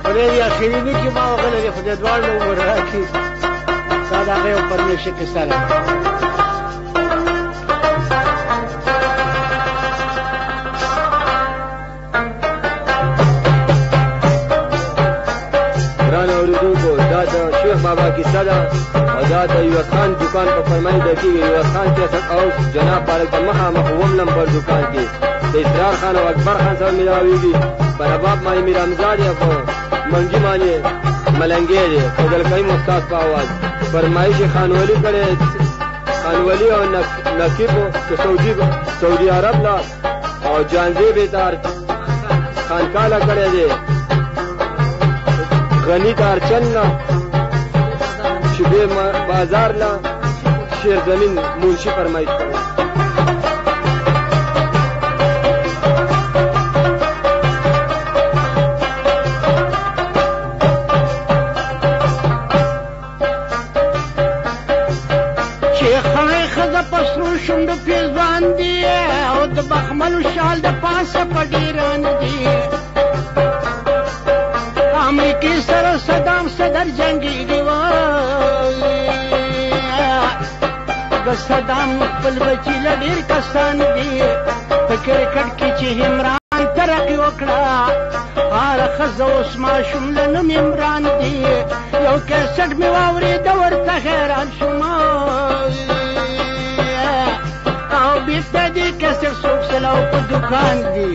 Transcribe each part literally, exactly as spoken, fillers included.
خدای دې اخریني کې ما وغلی خدای دواړو عمر راکړي دا د هغې یو پرمیشه کیسه ده ګرانو اورېدونکو دا د شیخ بابا کیسه ده او دا د یوه خان دکان په فرمایده کېږي یوه خان کیسټ هاوس جناب پارک د مخامخ اووم نمبر دکان کې د اسرار خان او اکبر خان سره ملاویږي په رباب باندې میر حمزه دی په منګي باندې ملنګې دی فضل کریم استاد په اواز فرمایش خانولی کړی خانولی او نقیب سعودي سعودي عرب لا او جانزی بیدار خانقاله کړی دی غنی تارچن لا شبه بازار لا شیر زمین منشی فرمایش کړی شونډو پیزان دی او د بخملو شال د پاسه په ډیران دی امریکې سره صدام صدر جنګیږي د صدام خپل بچي له ډېر کسان دي په کرکټ کې چې عمران ترقي وکړه هره ښځه اوس ماشوم له نوم عمران دی یو کیسټ مې واورېد ورته حیران شوم بیفته دی کسر سوک سلاو پا دکان دی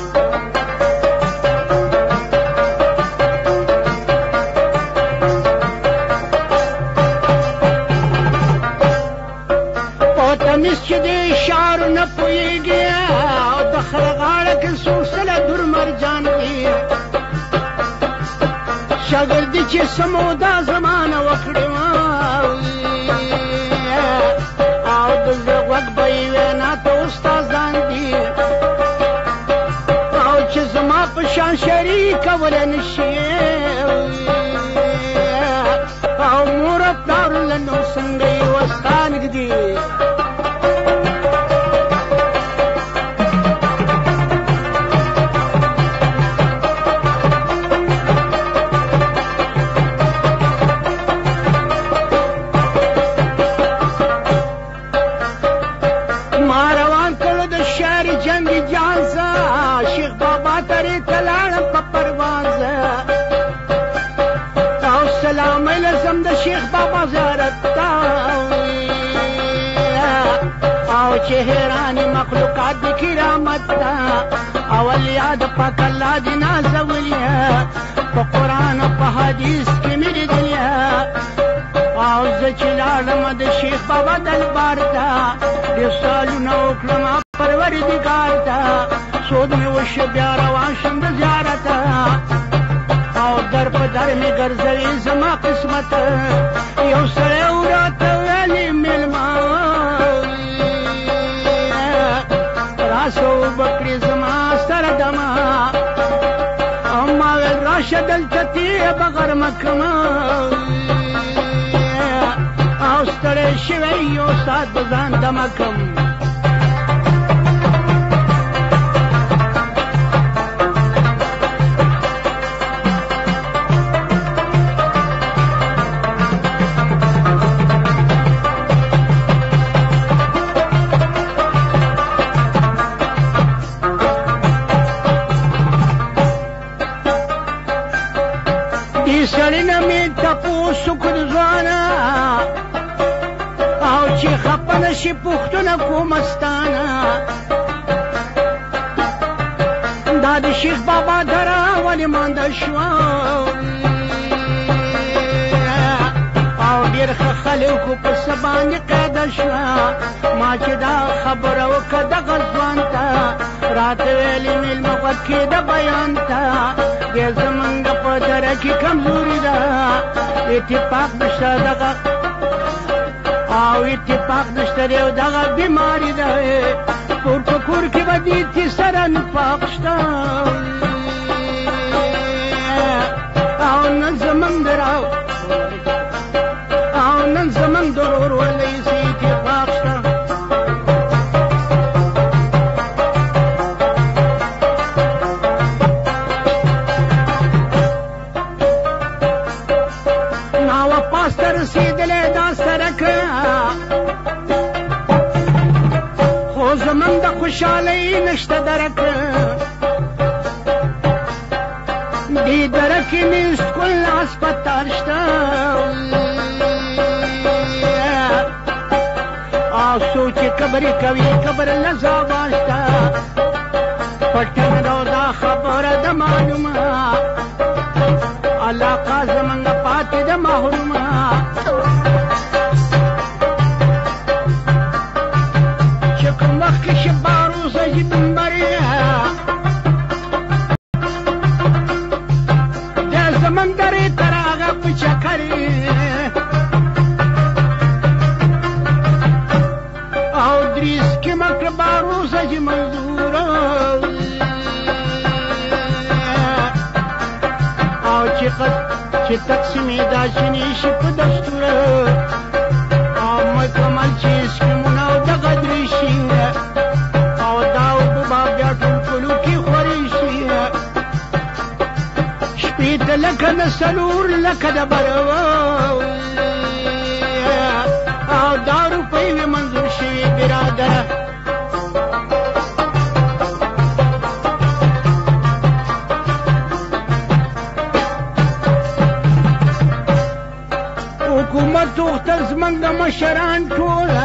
پوتمیس چی دی اشارو نپویگی او دخرغاڑا کن سوک سلا در مرجان دی شاگردی چی سمودا زمان وکڑی وق بایوی ناتا استازان دی او چه زما پشان شریک ولنشی او مور اپلار لنو سنگی وستانگ دی شیخ بابا زیارت تا او چهرانی مخلوقات دی کرامت تا اول یاد پاک اللہ دی نازولیا پا قرآن پا حدیث کی میری دلیا او زچلالم دی شیخ بابا دلبار تا دی سالو نوکلم پروردگار تا سود میں وش بیا روان شم دی زیارتا او در په در می ګرځوي زما قسمت یو سره وراته ویلي مېلمه راسو بکري زما سره دما او ما ویل راشه دلته تېره بغر مکمه او ستړی شوی یو ساعت به ځان دمه کم سړینه مې تپوس وکړ ځوانه او چې خفه نه شي پوښتنه کومستانه دا د شیخ بابا دره ولې مانده شوه او ډېر ښه خلکو په څه باندې قیده شوه ما چې دا خبره وکړه دغه ځوان ته راته ویلې مېلمه غوږ کېده بیان ته دې زمونږ په دره کې کمزوري ده اتفاق نشته دغه او اتفاق نشته دی او دغه بیماري ده کور په کور کې به دې سره نفاق شته او نن زمونږ دراو او نن زمونږ درور ولې سي اتفاق شته خوشحالي نشته درک دې درک نیست کل هسپتال شته او سوچ کبرې کوي کبر لزابا شته پټن دا خبره د معلومه علاقه زمنګ پاتې د محرومه چې کوم وخت کې شبارو سجي بمبریا د زمندرې تر هغه په چکرې او دریس کې مکر بارو سجي منظور او چې قد چې تقسیمې دا شنې شي په دستور او مکمل چې اسکیمونه او دغه درې شي او دا اوبه به بیا ټول کلو کې خورې شي شپې ته لکه د څلور لکه د برو او دا روپۍ وې منظور شوي برادره حکومت وختل زمنګ د مشران ټوله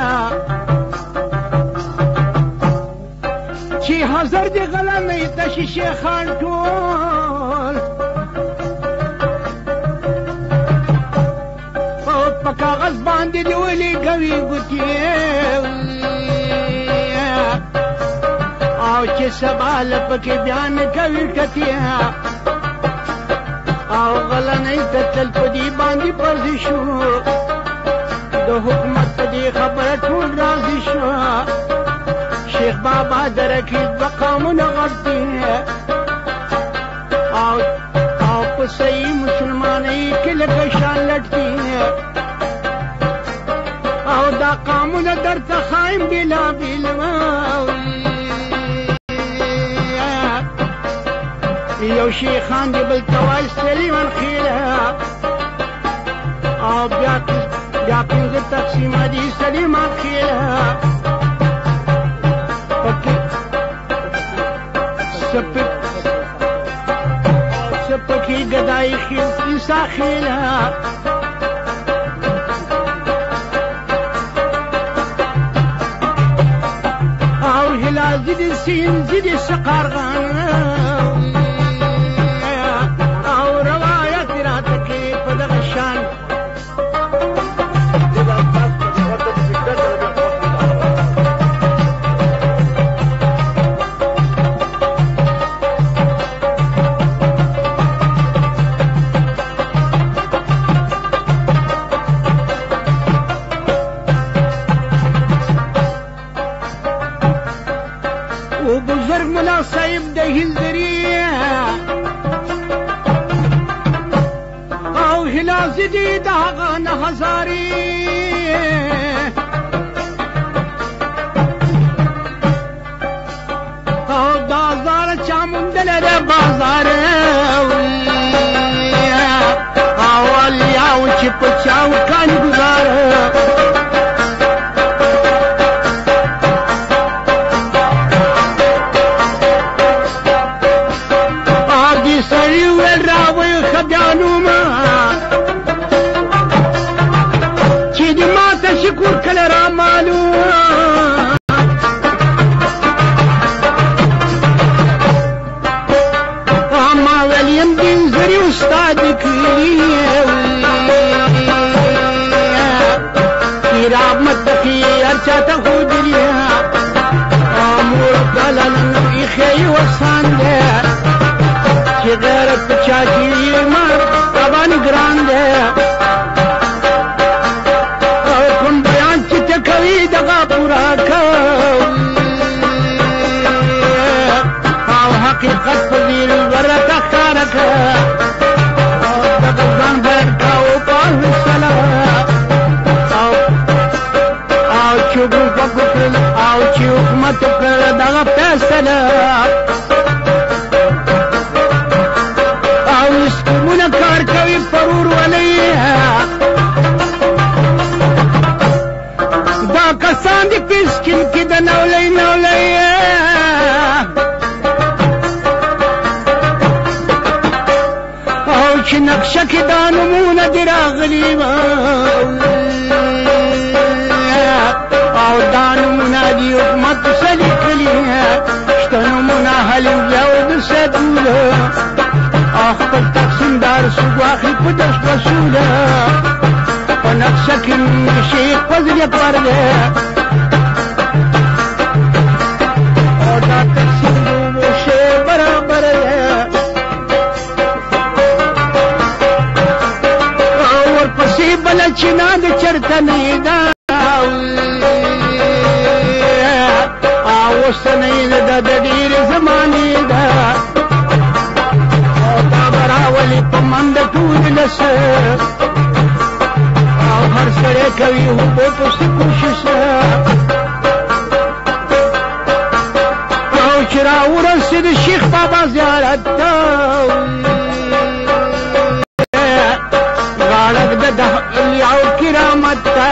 چې حاضر دي غلامۍ تشي شیخان ټول په کاغذ باندې دی ولي کوي ګوتې او چې سوال پکې بیان کوي ټتیا او غلنۍ ته تل په دې باندې پرځي شو د حکومت په دې خبره ټول راضي شو شیخ بابا درکې دوه قومونه غټ دي او او په صحیح مسلمانۍ کې لکه شان لټ دي او دا قومونه درته خایم بېلابېل یو شیخان دی بل توای سلیمان خیله او بیا بیا پنځه تقسیمه دي سلیمان خیله پکې سپک سپکې ګدای خیل عیسی خیله او هلا زیدي سین زیدي سقارغان بزرگ ملا صاحب د هلدري او هلاز دي د هغه نه هزاري او دا زار چا مندل د بازار او الیاو چې په چاو کان گزار شکر کله را معلوم اما ولیم دین زری استاد کړی کیراب مدفی ارچا ته خو دنیا امور دلن اخی وسان ده چې غیرت چا کی ما روان ګران ده دغه پورا کو او حقیقت فضیل ورته ښکار کو او دغه ځان ورکاو په سلام او او چې وګورل او چې حکومت کړ دغه فیصله او اسکمونه کار کوي پرور ولې کسان دی پیسکین کی دا نولی نولی او چې نقشه کې دا نمونه دې راغلي وه او دا نمونه دي حکومت څه لیکلي شته نمونه حلیمزی او د سیدوله او خپل تقسیمدار څوک واخلي په دشت رسوله په نقشه کې شیخ فضل پر دی او دا تقسیم د اوبو شی برابر دی او ورپسې بله چینه د چرته نه ده او اوسنۍ ده د ډېرې زمانې ده او دا به راولي په منډه ټولس او هر سړی کوي اوبو پسې کوشش او چې راورسېد شیخ بابا زیارت ته غاړه د اولیاء کرامت ته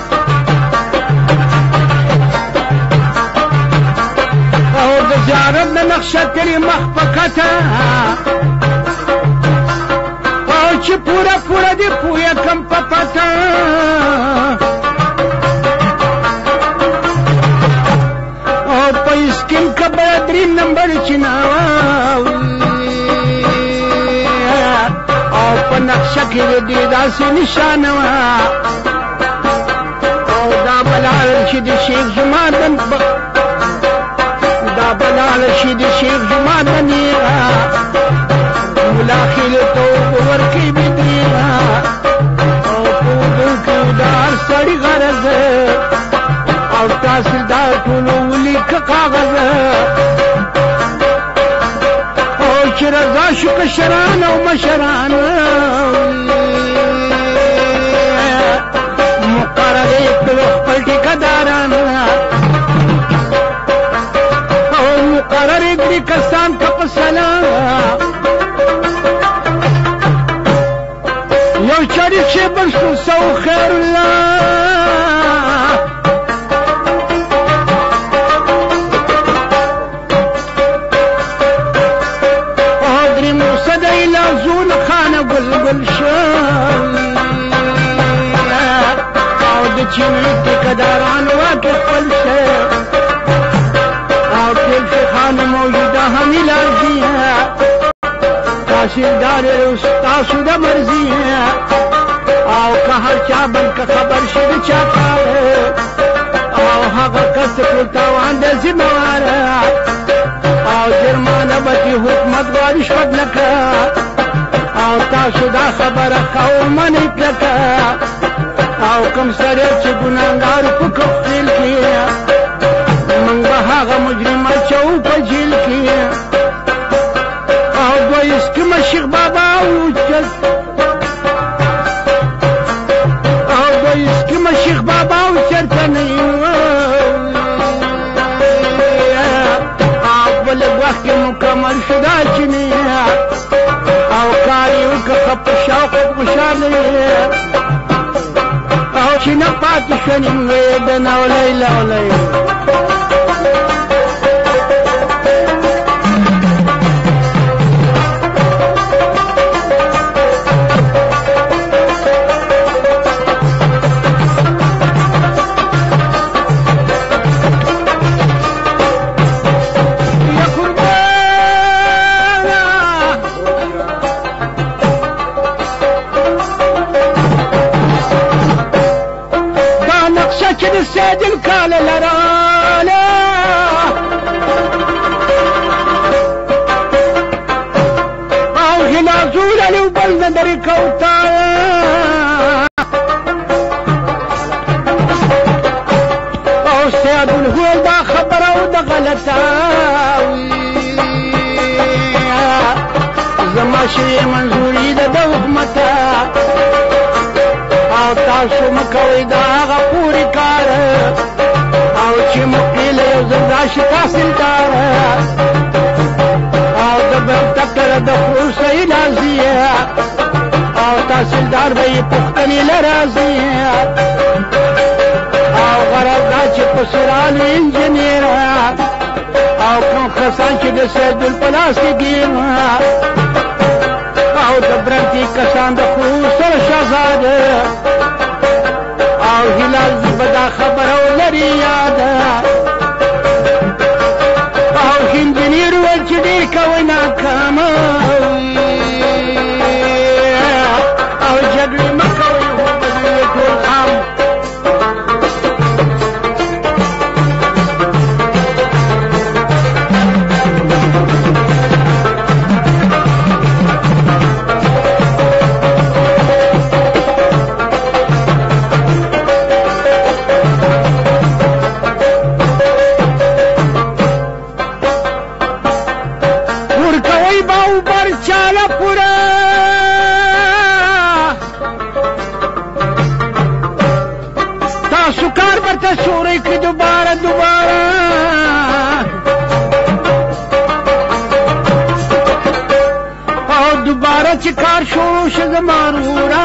او د زیارت د نقشه کړي مخ په کته او چې پوره پوره دې پویه کم په پته او په اسکیم که به دریم نمبر چیناو او په نقشه کې دې داسې نشانه وه او دا بلال چې د شیخ جومات دا بلال چې د شیخ جومات نیغه ملا خیل ته اوبه ورکوي بدریغه او په اوبو کې د هر سړي غرض او تحصیلدار ټولو ولیکه کاغذ او چې رضا شو کشران او مشران مقررې کړو خپل ټیکهداران او مقررې درې کسان که په سلام یو شریف شي بل شو سو خیر الله او درې موسد ایلازون خانه ګلګل شل او د چیني ټیکهداران واقع خپل شه او ټول شیخانو موجوده هم علاجي تحصیلدار تاسو د مرضي او که هر چا بل که خبر شي د چا کار او هغه کس ټول تاوان د ذمهوار او جرمانه به دې حکومت غواړي شپږ لکه او تاسو دا خبره کوو منئ کړه او کوم سړی چې ګناهګار په کفیل کې موږ به هغه مجرم اچوو په جیل کې او دوه اسکیمه شیخ بابا اوچت او دوه اسکیمه شیخ بابا او چرته نه او په لږ وخت کې مکمل شو دا چینی او کار یې وکړه ښه په شوق او خوشحاله او چې نه پاتې شوه نیمګړی د نولۍ لولۍ سيد الكال لرالا او هنا زول لو بلد دركوتا او سيد الهول دا خبر او دا غلطا زما شي منظوري دا حکومتا او تاسو مکوئ دا هغه پورې کار او چې مقیل یو ځل راشي تحصیلدار او د ډاکټر د خروس علاجي او تحصیلدار به یې پوښتنې له راځي او غرض دا چې په سرالو انجینیر او کوم کسان چې د سید الپلاس کې ګیر او د برنډ غلطي کسان د خسر شهزاده او هلال زبدا خبره ولري یاد او انجنیر ول چې ډیر کوي ناکام او جګړې مکوي هو بدل ټول عام شوري کی دوباره دوباره او دوباره چې کار شروع شي زمارورا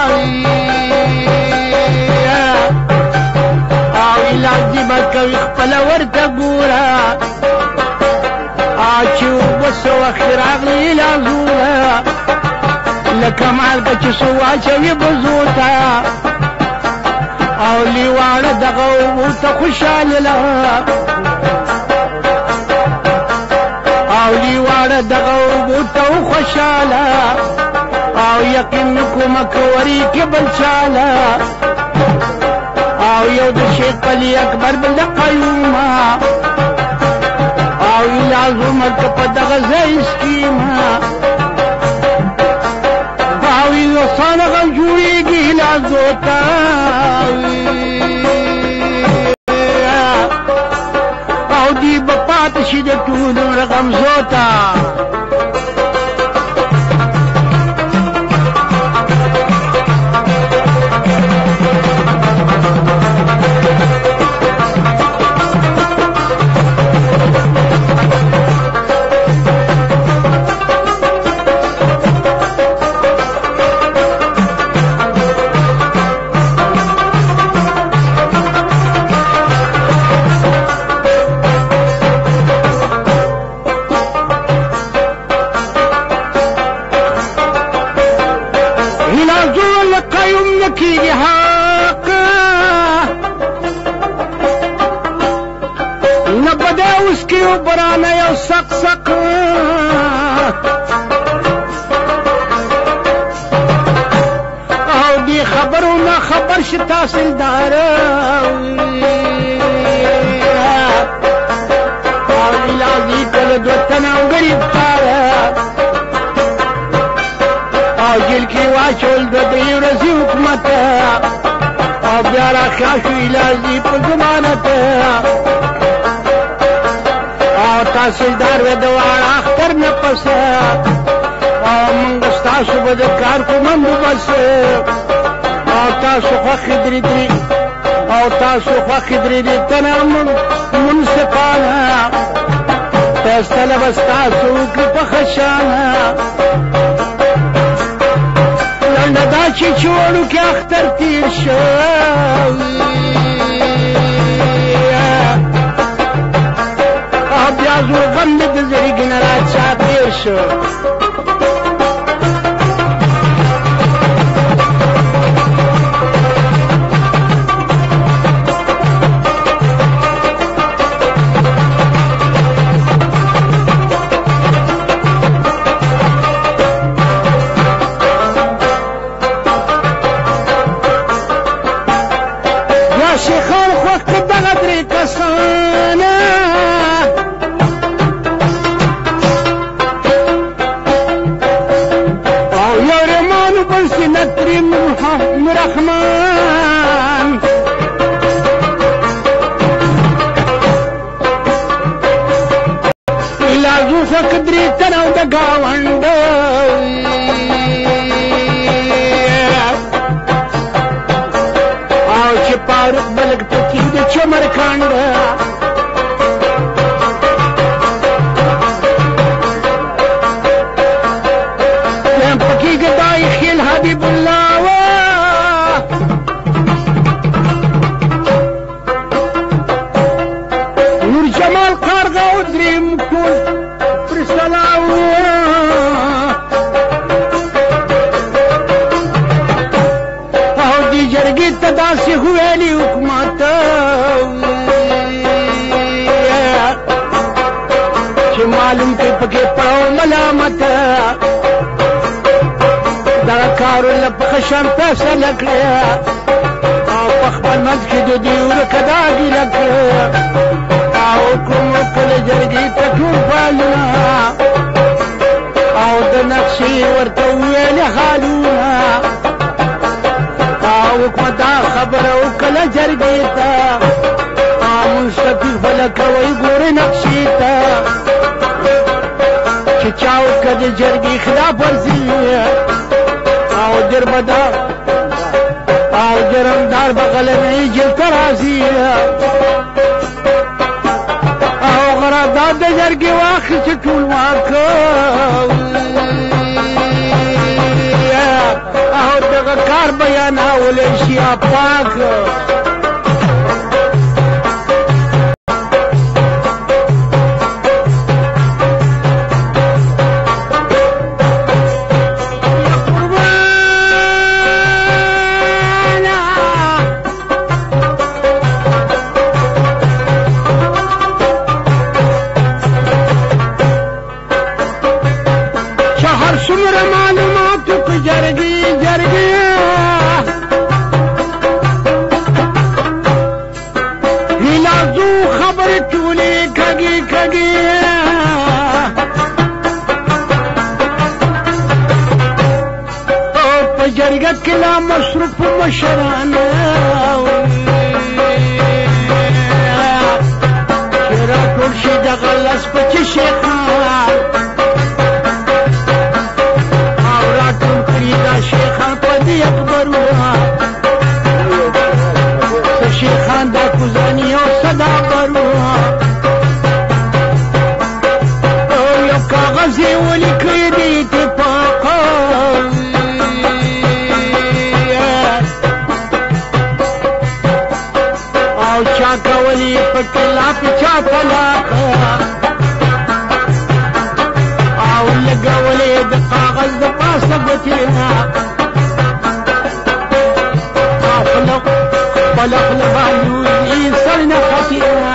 او علاج دی بکوي خپل ورته ګورا چې وسو اخراغ علاجونه لکه مال بچ سو واچوي بزوتا او لیواړه دغه ورته خوشاله لا او لیواړه دغه ورته خوشاله او یقین کوم کوری کې بل چاله او یو د شیخ علی اکبر بل قیوم او لازم په دغه ځای سکیما او یو څنګه جوړیږي لازوتا او دی بپات شي د ټول رقم زوتا برانا یو سق سق او دی خبرو نا خبر شي تحصیلدار او لازم کله دوتن او غریب کار او جیل کې واچول د دې ورځې حکومت او بیا راخښو لازم په ضمانت تحصیلدار و دوار اختر نه پس او منګ تاسو به د کار کوم بس او تاسو خو خدري دي او تاسو خو خدري دي تنام منصفانه تاسو له بس تاسو کې په خشانه لنډه دا چې چوړو کې اختر تیر شو زو غم د زړګي نه راځي شو یا شیخان خو دغه درې کسانه رحمان لازو فقدري تنو د گاوند او چې پاروق بلګ پکې د چمر کاند یم پکې ګدای خیل حبیب الله پکې پړو ملامت دغه کارونه په ښه شان فیصله کړې او په خپل منځ کې د دوی ورکه دا ګیله کړه او کوم کله جرګې ته ټول فعالونه او د نقشې ورته وویلې حالونه او کومه دا خبره وکړه جرګې ته او مستفید بله کوئ ګورې نقشې ته چې چا وکړه د جرګې خلاف ورزي او جرمدار او جرمدار بغلنۍ جیل ته راځي او قرارداد د جرګې واخیستې ټول واک او دغه کار بیانولی شي پاک څومره معلوماتو په جرګې جرګې هیلازو خبرې ټولې کږې کږې او په جرګه کې لا مصروف مشران چې راټول شي دغه لس پچیس شیخان شیخان پدی اکبروا شیخان دا کوزانی او صدا بروا او یو کاغذی ولیکي د اتفاق او چا کولی په خلاف چا طلاق او لګولې د کاغذ د پاسه بچینا خلق لبعيوني صرنا خطيئا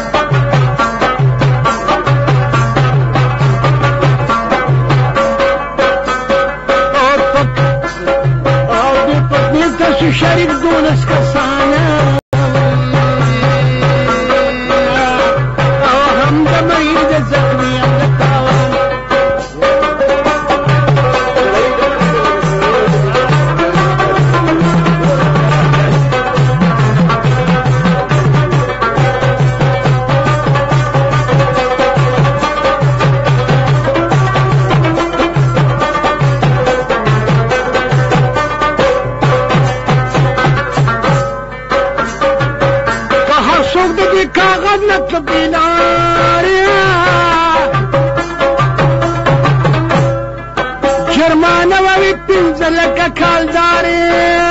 او دي پتنیتا شو شریک دونس کسانا او هم دا مرید زخمی هم دا تاوان کاغذ نطلب دیناریا جرمانه وی پنځه لکه کالداریا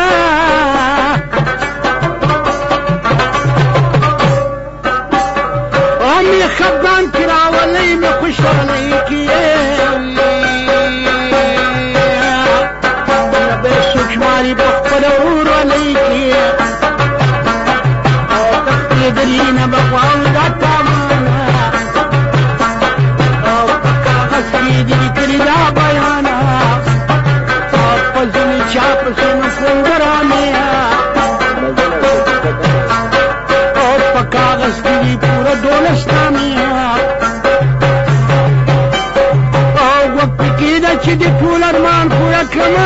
او می خفګان کې راولۍ مې خوشحالۍ کې به سوچماري په خپله ورولۍ کې درينا بقوان دا تامانا او کاغذ کی دی کری دا بیانا او پزنی چاپ سنو کندرانیا او پا کاغذ کی دی پورا دولستانیا او وقت کی دا چی دی پول ارمان پورا کما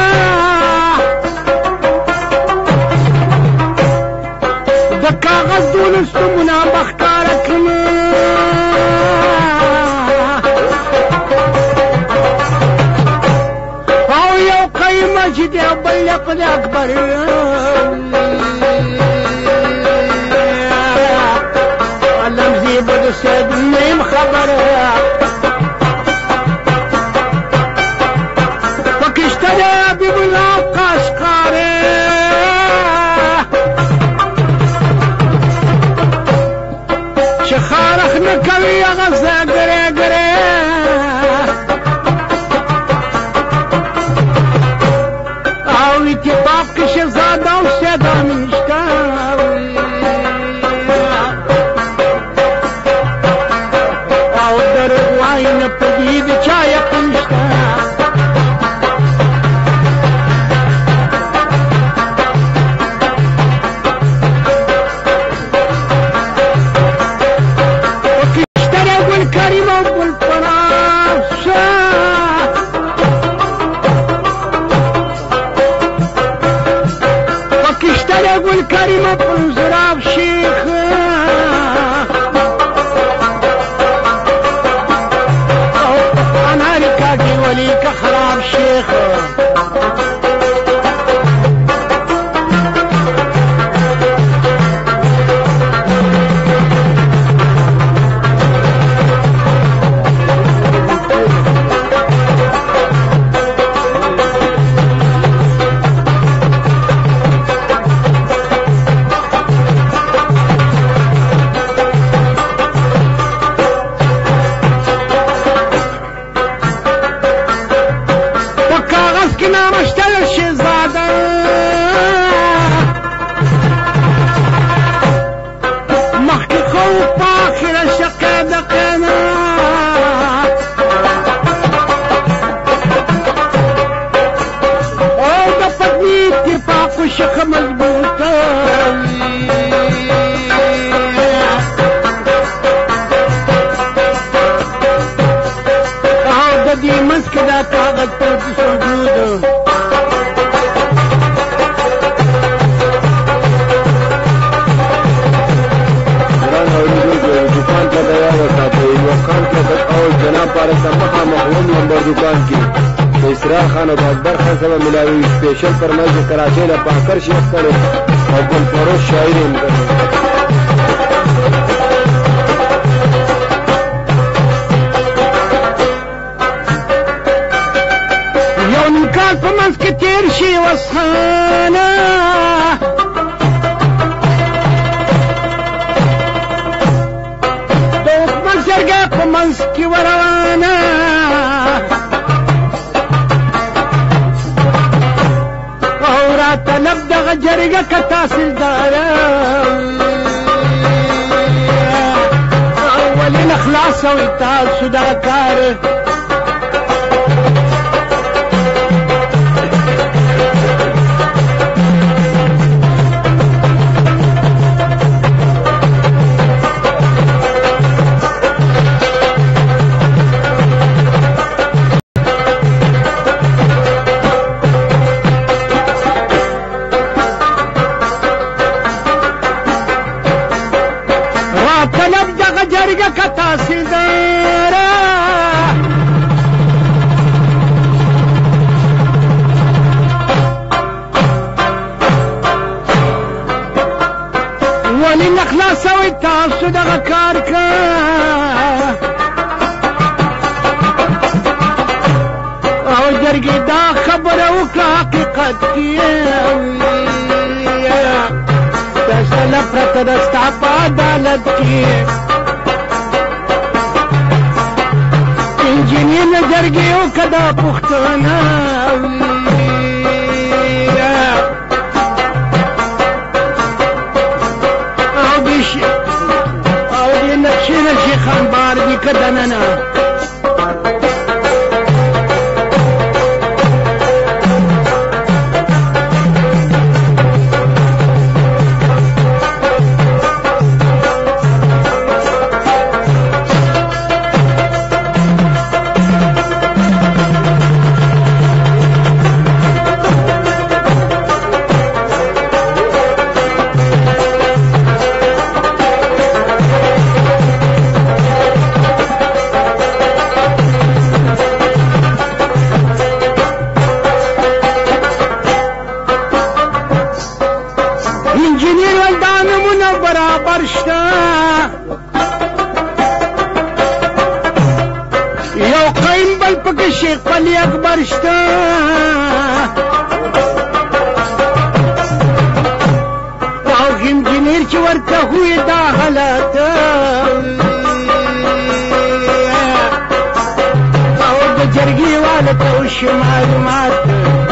د کاغذ دولستمونه بخکاره کړمه او یو قیمه چې دی او بل لقد اکبر لمزي بد سید نیم خبره پکشته دی حبیب الله قشقاره خارخ نکوي هغه زګره ګره او اتفاق کې شهزاده او سیدا نشته او درغوای نه پدید گل کریم پنزراب شیخ اناری کاکی ولی کا خراب شیخ شخ مضبوطه او د دې منځ کې دا کاغذ پروت موجود ګران اورېدونکو دکان ته تیار وساتئ وقان کې د او جناب پارک ته مخامخ اووم نمبر دکان کې د اسرار خان او د اکبر خان سره ملاوي سپیشل فرمایش د کراچۍ له پاکر شیخ کړی او ګل فروش شاعر یې کړی یو نیم کال په منځ کې تېر شي وسخانه د عثمان جرګه په منځ کې وروانه طلب دغه جرګه که تحصیلداره ولې نه خلاصوي تاسو دغه کار طلب دغه جرګه که تحصیلداره ولې نه خلاصوئ تاسو دغه کار که او جرګې دا خبره وکړه حقیقت کې فیصله پرته ده ستا په عدالت کې انجینیر له جرګې وکړه دا پوښتنه او دې نقشې نه شیخان بار دي که دننه برابر شته یو قیم بل پکې شیخ علي اکبر شته او انجینیر چې ورته وي دا حالت او د جرګې والا ته وشي معلومات